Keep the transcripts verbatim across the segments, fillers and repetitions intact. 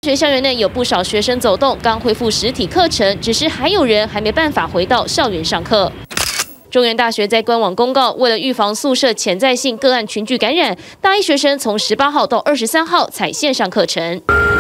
学校园内有不少学生走动，刚恢复实体课程，只是还有人还没办法回到校园上课。中原大学在官网公告，为了预防宿舍潜在性个案群聚感染，大一学生从十八号到二十三号采线上课程。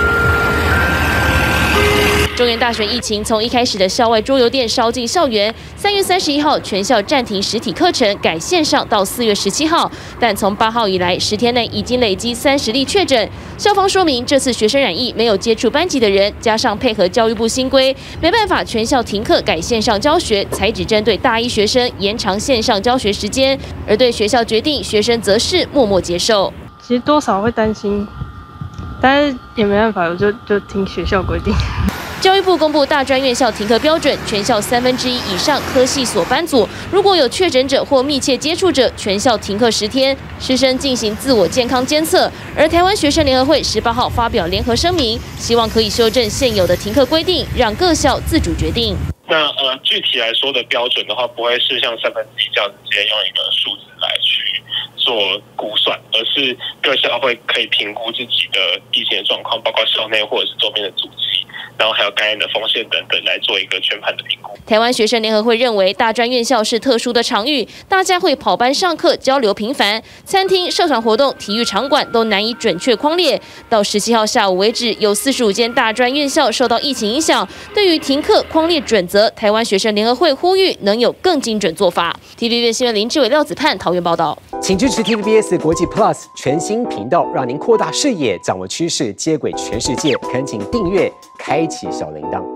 中原大学疫情从一开始的校外桌游店烧进校园，三月三十一号全校暂停实体课程，改线上到四月十七号。但从八号以来，十天内已经累积三十例确诊。校方说明，这次学生染疫没有接触班级的人，加上配合教育部新规，没办法全校停课改线上教学，才只针对大一学生延长线上教学时间。而对学校决定，学生则是默默接受。 其实多少会担心，但是也没办法，我就就听学校规定。 教育部公布大专院校停课标准，全校三分之一以上科系所班组，如果有确诊者或密切接触者，全校停课十天，师生进行自我健康监测。而台湾学生联合会十八号发表联合声明，希望可以修正现有的停课规定，让各校自主决定。 那呃，具体来说的标准的话，不会是像三分之一这样子直接用一个数字来去做估算，而是各校会可以评估自己的疫情的状况，包括校内或者是周边的足迹。 然后还有感染的风险等等，来做一个全盘的评估。 台湾学生联合会认为，大专院校是特殊的场域，大家会跑班上课，交流频繁，餐厅、社团活动、体育场馆都难以准确匡列。到十七号下午为止，有四十五间大专院校受到疫情影响。对于停课匡列准则，台湾学生联合会呼吁能有更精准做法。T V B S 新闻林志伟、廖子盼桃园报道。 请支持 T V B S 国际 Plus 全新频道，让您扩大视野，掌握趋势，接轨全世界。恳请订阅，开启小铃铛。